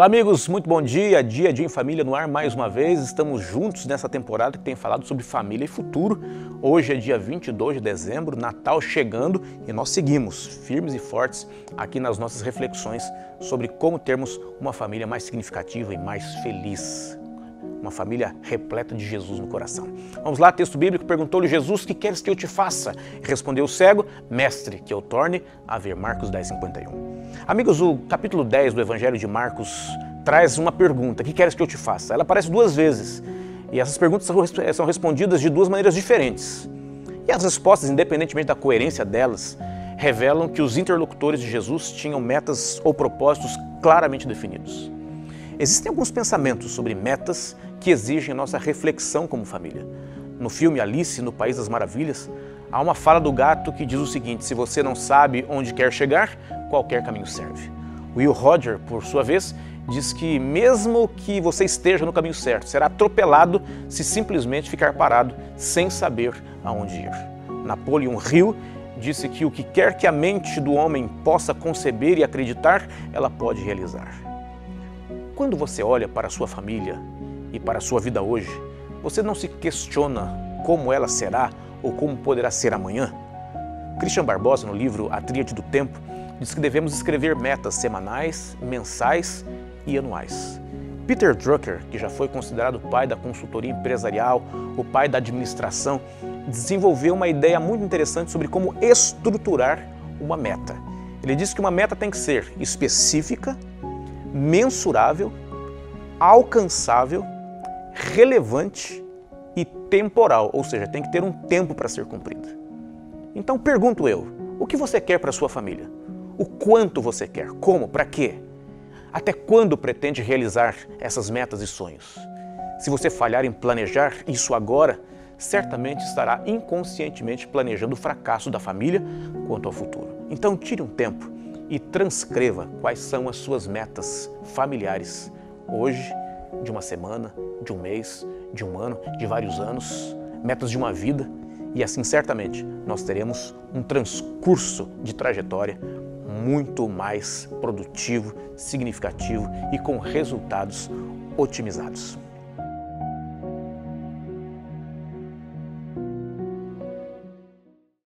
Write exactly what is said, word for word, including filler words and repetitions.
Olá amigos, muito bom dia, dia dia em família no ar mais uma vez, estamos juntos nessa temporada que tem falado sobre família e futuro. Hoje é dia vinte e dois de dezembro, Natal chegando e nós seguimos firmes e fortes aqui nas nossas reflexões sobre como termos uma família mais significativa e mais feliz. Uma família repleta de Jesus no coração. Vamos lá, texto bíblico, perguntou-lhe Jesus, que queres que eu te faça? Respondeu o cego, mestre, que eu torne a ver. Marcos dez, cinquenta e um. Amigos, o capítulo dez do Evangelho de Marcos traz uma pergunta, que queres que eu te faça? Ela aparece duas vezes e essas perguntas são respondidas de duas maneiras diferentes. E as respostas, independentemente da coerência delas, revelam que os interlocutores de Jesus tinham metas ou propósitos claramente definidos. Existem alguns pensamentos sobre metas que exigem nossa reflexão como família. No filme Alice no País das Maravilhas, há uma fala do gato que diz o seguinte: se você não sabe onde quer chegar, qualquer caminho serve. Will Roger, por sua vez, diz que mesmo que você esteja no caminho certo, será atropelado se simplesmente ficar parado sem saber aonde ir. Napoleon Hill disse que o que quer que a mente do homem possa conceber e acreditar, ela pode realizar. Quando você olha para a sua família e para a sua vida hoje, você não se questiona como ela será ou como poderá ser amanhã? Christian Barbosa, no livro A Tríade do Tempo, diz que devemos escrever metas semanais, mensais e anuais. Peter Drucker, que já foi considerado o pai da consultoria empresarial, o pai da administração, desenvolveu uma ideia muito interessante sobre como estruturar uma meta. Ele diz que uma meta tem que ser específica, mensurável, alcançável, relevante e temporal, ou seja, tem que ter um tempo para ser cumprida. Então pergunto eu, o que você quer para a sua família? O quanto você quer? Como? Para quê? Até quando pretende realizar essas metas e sonhos? Se você falhar em planejar isso agora, certamente estará inconscientemente planejando o fracasso da família quanto ao futuro. Então tire um tempo e transcreva quais são as suas metas familiares hoje, de uma semana, de um mês, de um ano, de vários anos, metas de uma vida, e assim certamente nós teremos um transcurso de trajetória muito mais produtivo, significativo e com resultados otimizados.